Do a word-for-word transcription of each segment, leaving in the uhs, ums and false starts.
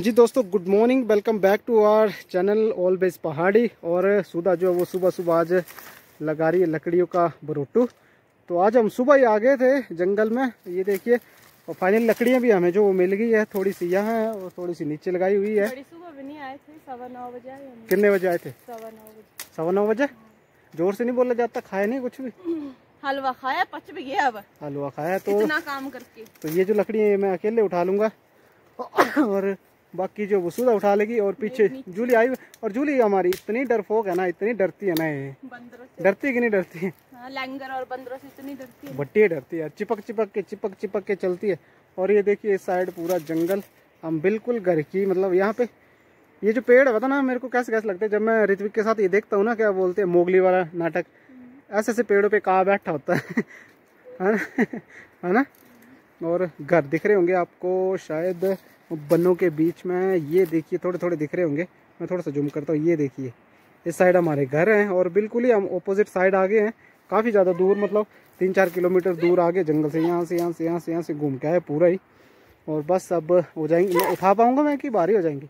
जी दोस्तों, good morning, welcome back to our channel always Pahadi. और सुधा जो है वो सुबह सुबह आज लगा रही है लकड़ियों का बरोटू। तो आज हम सुबह ही आ गए थे जंगल में, ये देखिए। और फाइनल लकड़ियां भी हमें जो मिल गई है, थोड़ी सी यहाँ है और थोड़ी सी नीचे लगाई हुई है। सुबह भी नहीं आए थे, सवा नौ बजे आए। कितने बजे आए थे? सवा नौ बजे। सवा नौ बजे। जोर से नहीं बोला जाता, खाया नहीं कुछ भी? हलवा खाया, पच भी गया। अब हलवा खाया तो इतना काम करके। तो ये जो लकड़ी है मैं अकेले उठा लूंगा और बाकी जो वो सुधा उठा लेगी। और पीछे जूली आई, और जूली हमारी इतनी डरपोक है ना, इतनी डरती है ना। ये डरती कि नहीं डरती है? हाँ, लंगर और बंदरों से इतनी डरती है। बट्टी डरती है, चिपक चिपक के चिपक चिपक के चलती है। और ये देखिए इस साइड पूरा जंगल, हम बिल्कुल घर की, मतलब यहाँ पे ये जो पेड़ है, पता ना मेरे को कैसे कैसे लगता है जब मैं ऋत्विक के साथ ये देखता हूँ ना, क्या बोलते हैं मोगली वाला नाटक, ऐसे ऐसे पेड़ों पे कहाँ बैठा होता है है ना है ना। और घर दिख रहे होंगे आपको शायद बनों के बीच में, ये देखिए थोड़े थोड़े दिख रहे होंगे। मैं थोड़ा सा जूम करता हूँ, ये देखिए इस साइड हमारे घर हैं और बिल्कुल ही हम ऑपोजिट साइड आगे हैं, काफ़ी ज़्यादा दूर, मतलब तीन चार किलोमीटर दूर आगे जंगल से। यहाँ से यहाँ से यहाँ से यहाँ से घूम के आए पूरा ही। और बस अब हो जाएंगे, मैं उठा पाऊँगा मैं कि भारी हो जाएंगी?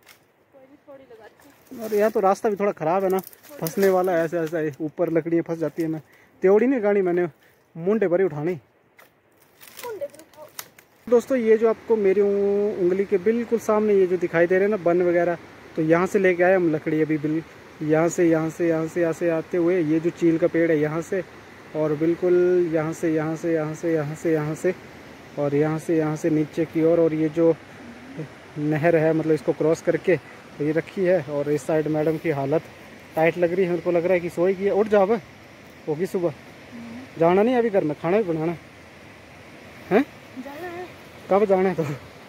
और यहाँ तो रास्ता भी थोड़ा ख़राब है ना, फंसने वाला है, ऐसे ऐसा ऊपर लकड़ियाँ फंस जाती है ना। त्योड़ी नहीं गाड़ी मैंने मुंडे पर ही उठानी। दोस्तों ये जो आपको मेरी उंगली के बिल्कुल सामने ये जो दिखाई दे रहे हैं ना बन वगैरह, तो यहाँ से लेके आए हम लकड़ी अभी। बिल यहाँ से यहाँ से यहाँ से यहाँ से आते हुए ये जो चील का पेड़ है यहाँ से, और बिल्कुल यहाँ से यहाँ से यहाँ से यहाँ से यहाँ से और यहाँ से यहाँ से नीचे की ओर। और ये जो नहर है, मतलब इसको क्रॉस करके ये रखी है। और इस साइड मैडम की हालत टाइट लग रही है, मेरे को लग रहा है कि सोएगी। उठ जाओ, अब होगी सुबह, जाना नहीं अभी घर में, खाना भी बनाना है। कब जाना है? तो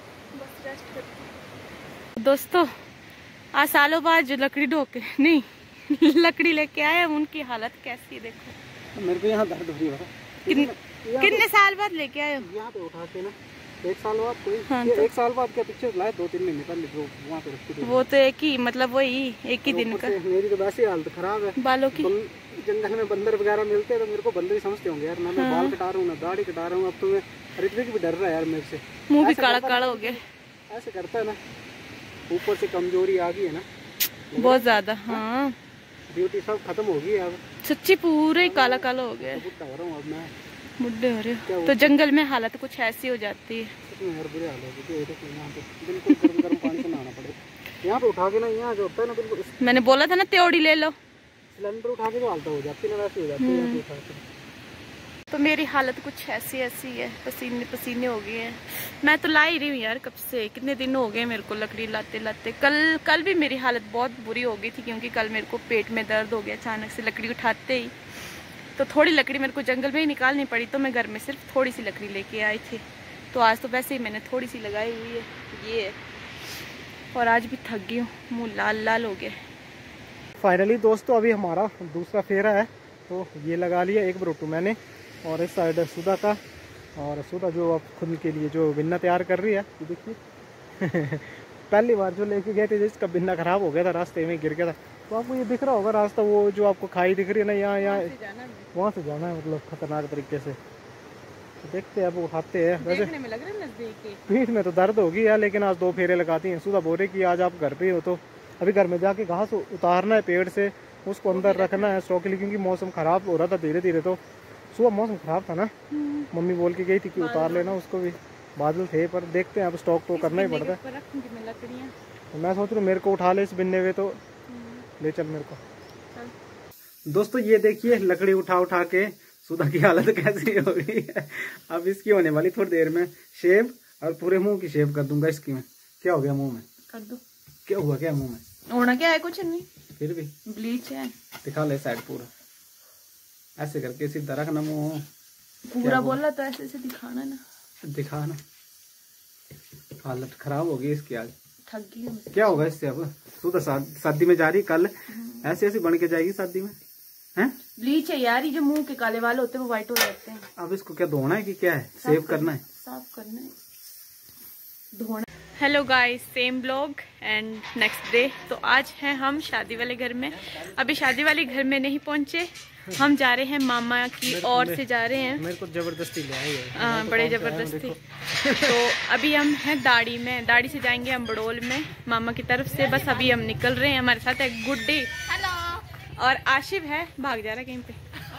दोस्तों आज सालों बाद जो लकड़ी ढोके नहीं लकड़ी लेके आए हम, उनकी हालत कैसी है देखो। मेरे को यहाँ दर्द हो रही है। किन, कितने साल बाद लेके आए हो? यहाँ पे उठा के ना एक साल बाद कोई हाँ, तो तो? एक साल बाद क्या पीछे लाए, दो तीन महीने पहले जो वहाँ पे रखी थी। वो तो एक ही, मतलब वही एक ही दिन का। मेरी तो वैसे हालत खराब है बालों की। जंगल में बंदर वगैरह मिलते हैं तो मेरे को बंदर ही समझते होंगे यार। ना मैं हाँ। बाल कटा रहा हूँ ना दाढ़ी कटा रहा हूँ। अब तो मैं ऋत्विक भी डर रहा है यार मेरे से, मुंह भी काला काला हो गया। ऐसे करता है ना, ऊपर से कमजोरी आ गई है ना बहुत ज्यादा। हाँ, ब्यूटी सब खत्म हो गई अब, सच्ची पूरा ही काला काला हो गया। बुढ़ा हो रहा हूँ अब मैं, बुढ़े हो रहे हो तो जंगल में हालत कुछ ऐसी हो जाती है। यार बुरे हाल है। यहाँ पे बिल्कुल गर्म गर्म पानी से नहाना पड़ेगा। यहाँ पे उठा के ना, यहाँ जो होता है ना बिल्कुल, मैंने बोला था ना त्योड़ी ले लो। सिलेंडर उठा के तो हालत हो जाती है ना, वैसे हो जाती है यहाँ पे उठा के। तो मेरी हालत कुछ ऐसी ऐसी है, पसीने पसीने हो गए हैं। मैं तो ला ही रही हूँ यार कब से, कितने दिन हो गए मेरे को लकड़ी लाते लाते। कल कल भी मेरी हालत बहुत बुरी हो गई थी, क्योंकि कल मेरे को पेट में दर्द हो गया अचानक से लकड़ी उठाते ही। तो थोड़ी लकड़ी मेरे को जंगल में ही निकालनी पड़ी, तो मैं घर में सिर्फ थोड़ी सी लकड़ी लेके आई थी। तो आज तो वैसे ही मैंने थोड़ी सी लगाई हुई है, ये है। और आज भी थक गई हूँ, मुँह लाल लाल हो गया। फाइनली दोस्तों अभी हमारा दूसरा फेरा है, तो ये लगा लिया एक बरोटू मैंने, और इस साइड सुधा का। और सुधा जो अब खुद के लिए जो बिन्ना तैयार कर रही है, ये देखिए पहली बार जो लेके गए थे जिसका बिन्ना खराब हो गया था, रास्ते में गिर गया था। तो आपको ये दिख रहा होगा रास्ता, वो जो आपको खाई दिख रही है ना, यहाँ यहाँ वहाँ से जाना है, मतलब खतरनाक तरीके से। तो देखते हैं अब उठाते हैं। वैसे देखने में लग रहा है नजदीक, पीठ में तो दर्द होगी यार, लेकिन आज दो फेरे लगाती हैं। सुधा बोल रही कि आज आप घर पे हो, तो अभी घर में जाके घास उतारना है पेड़ से, उसको अंदर रखना है स्टॉक के लिए, क्योंकि मौसम खराब हो रहा था धीरे धीरे। तो सुबह मौसम खराब था ना, मम्मी बोल के गई थी कि उतार लेना उसको भी, बादल थे, पर देखते हैं अब स्टॉक तो करना ही पड़ता है। तो मैं सोच रहा हूँ मेरे को उठा ले इस बिन्ने में, तो ले चल मेरे को। दोस्तों ये देखिए लकड़ी उठा उठा के सुधा की हालत कैसी हो गई है। अब इसकी होने वाली थोड़ी देर में शेव, और पूरे मुंह की शेव कर दूंगा इसकी मैं। क्या हो गया मुंह में? कर दो। क्या हुआ क्या मुंह में? होना क्या है, कुछ नहीं, फिर भी ब्लीच है। दिखा ले साइड पूरा, ऐसे करके सीधा रखना मुंह पूरा। बोला तो ऐसे ऐसे दिखाना ना, दिखा ना। हालत खराब हो गई इसकी आज, थक गई। क्या होगा इससे अब? तू तो शादी में जा रही, कल ऐसे ऐसे बन के जाएगी शादी में, हैं? ब्लीच है यार, ये जो मुंह के काले वाले होते हैं वो व्हाइट हो जाते हैं। अब इसको क्या धोना है कि क्या है? सेव करना है, साफ करना है, धोना। Hello guys, same blog and next day. तो आज हैं हम शादी वाले घर में। अभी शादी वाले घर में नहीं पहुंचे, हम जा रहे हैं मामा की ओर से जा रहे हैं। मेरे को जबरदस्ती ले आई है। हाँ, बड़े जबरदस्ती। तो अभी हम हैं दाड़ी में, दाड़ी से जाएंगे हम बड़ोल में मामा की तरफ से। बस अभी हम निकल रहे हैं। हमारे साथ है गुड्डी और आशिफ है, भाग जा रहा है कहीं पे।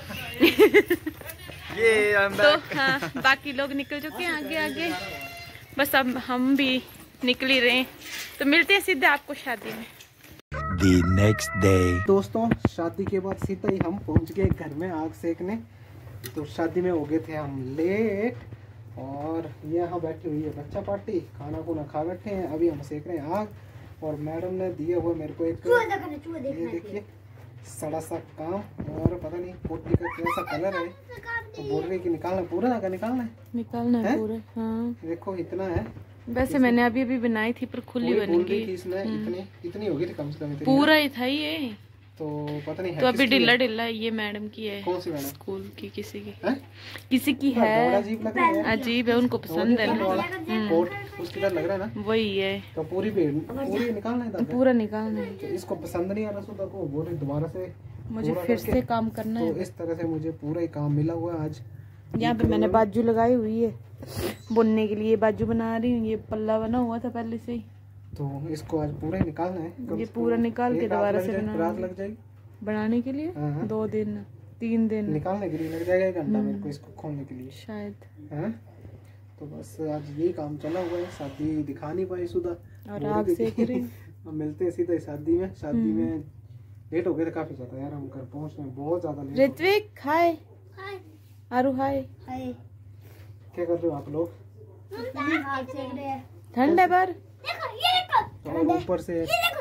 ये तो हाँ, बाकी लोग निकल चुके हैं आगे आगे, बस अब हम भी निकल ही रहे हैं। तो मिलते हैं सीधे आपको शादी में। The next day. दोस्तों, शादी के बाद सीधा ही हम पहुंच गए घर में आग सेकने। तो शादी में हो गए थे हम लेट, और ये यहाँ बैठी हुई है बच्चा पार्टी, खाना खुना खा बैठे हैं। अभी हम सेक रहे हैं आग, और मैडम ने दिया हुआ मेरे को एक, ये देखिए सड़ा सा काम, और पता नहीं पोटी का कैसा कलर है। तो बोल रही कि निकालना पूरा ना, निकालना है निकालना है पूरा। हाँ, देखो इतना है। वैसे मैंने अभी अभी बनाई थी पर खुली बनेगी। इतनी इतनी होगी थी कम से कम, पूरा ही था ये। तो पता नहीं है तो अभी ढिल्ला ढिल्ला ये मैडम की है। कौन सी मैडम? स्कूल की किसी की है? किसी की है। अजीब लग रहा है, अजीब है, उनको पसंद है। कोट उसकी तरह लग रहा है ना, वही है। तो पूरी पूरी निकालना है, पूरा निकालना है। तो इसको पसंद नहीं आ रहा सुधा को, बोले दोबारा से मुझे फिर से काम करना है। तो इस तरह से मुझे पूरा ही काम मिला हुआ है आज। यहाँ पे मैंने बाजू लगाई हुई है बुनने के लिए, बाजू बना रही हूँ। ये पल्ला बना हुआ था पहले से ही, तो इसको आज पूरा ही निकालना है। ये पूरा निकाल के दोबारा से बनाना, रात लग जाएगी बनाने के लिए। दो दिन तीन दिन निकालने के लिए लग जाएगा, एक घंटा मेरे को इसको खोलने के लिए शायद है। तो बस आज यही काम चला हुआ है। शादी दिखा नहीं पाई सुधा, और आग सेक रही। हम मिलते हैं सीधा शादी में। शादी में लेट हो गए थे काफी ज्यादा यार, हम घर पहुंचने में बहुत ज्यादा लेट। ऋत्विक हाय, आरू हाय। क्या कर रहे हो आप लोग? ठंड है पर और ऊपर से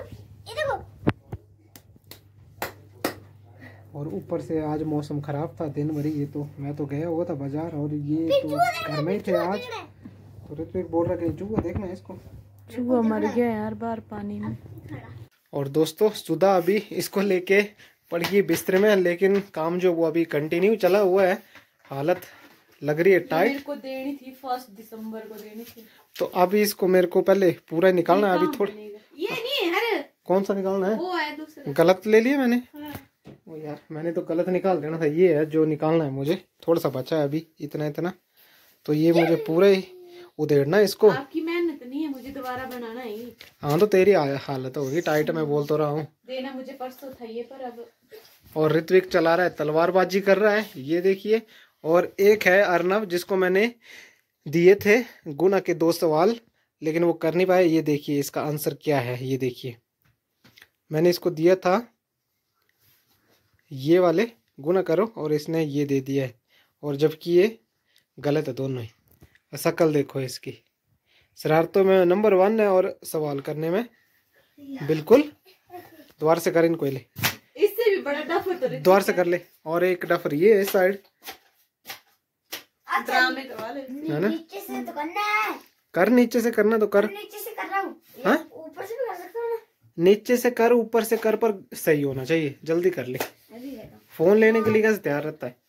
और ऊपर से आज मौसम खराब था दिन भर। ये तो मैं तो गया हुआ था बाजार, और ये तो घर में ही थे आज। तो ऋत्विक बोल रहा कि चूहा देखना है इसको, चूहा मर गया यार बाहर पानी में। और दोस्तों, सुधा अभी इसको लेके पड़ गई बिस्तर में, लेकिन काम जो वो अभी कंटिन्यू चला हुआ है। हालत लग रही है टाइट। मेरे को देनी थी फर्स्ट दिसंबर को देनी थी, तो अभी इसको मेरे को पहले पूरा निकालना है। अभी थोड़ा ये नहीं है, कौन सा निकालना है? वो है दूसरा। गलत ले लिया मैंने। हाँ। ओ यार, मैंने तो गलत निकाल देना था। ये है जो निकालना है मुझे, थोड़ा सा बचा है अभी, इतना इतना। तो ये मुझे पूरा ही उधेड़ना है इसको। आपकी मेहनत नहीं है, मुझे दोबारा बनाना है। हाँ, तो तेरी हालत होगी टाइट, मैं बोल तो रहा हूँ। देना मुझे परसों था ये, पर अब। और ऋत्विक चला रहा है, तलवारबाजी कर रहा है, ये देखिए। और एक है अर्नव, जिसको मैंने दिए थे गुना के दो सवाल, लेकिन वो कर नहीं पाए। ये देखिए इसका आंसर क्या है, ये देखिए। मैंने इसको दिया था ये वाले गुना करो, और इसने ये दे दिया है, और जबकि ये गलत है दोनों ही। शक्ल देखो इसकी, शरारतों में नंबर वन है और सवाल करने में बिल्कुल। द्वार से कर इनको, ले इससे भी बड़ा डफर तो द्वार से कर ले। और एक डफर ये है साइड, ड्रामे करवा ले। है ना? नीचे से तो करना है। कर, नीचे से करना तो कर। नीचे से कर रहा हूँ, हाँ? ऊपर से भी कर सकता हूँ ना। नीचे से कर, ऊपर से कर, पर सही होना चाहिए। जल्दी कर ले, फोन लेने के लिए कैसे तैयार रहता है।